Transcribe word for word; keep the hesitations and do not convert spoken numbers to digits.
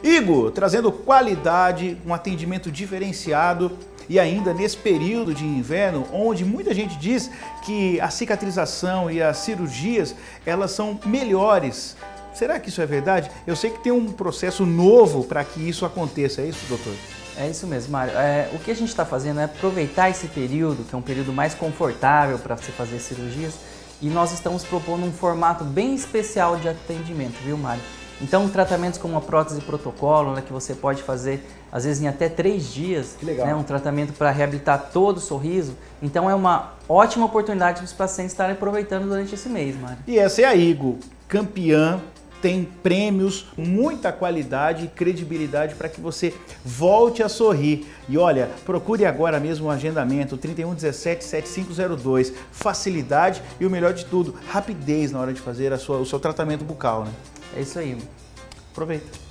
Igor, trazendo qualidade, um atendimento diferenciado e ainda nesse período de inverno, onde muita gente diz que a cicatrização e as cirurgias, elas são melhores. Será que isso é verdade? Eu sei que tem um processo novo para que isso aconteça, é isso, doutor? É isso mesmo, Mário. É, o que a gente está fazendo é aproveitar esse período, que é um período mais confortável para você fazer cirurgias, e nós estamos propondo um formato bem especial de atendimento, viu, Mário? Então, tratamentos como a prótese protocolo, né, que você pode fazer, às vezes, em até três dias. Que legal. Né, um tratamento para reabilitar todo o sorriso. Então, é uma ótima oportunidade para os pacientes estarem aproveitando durante esse mês, Mário. E essa é a Igor, campeã, tem prêmios, muita qualidade e credibilidade para que você volte a sorrir. E olha, procure agora mesmo o agendamento, trinta e um, dezessete, setenta e cinco zero dois. Facilidade e o melhor de tudo, rapidez na hora de fazer a sua, o seu tratamento bucal, né? É isso aí. Aproveita.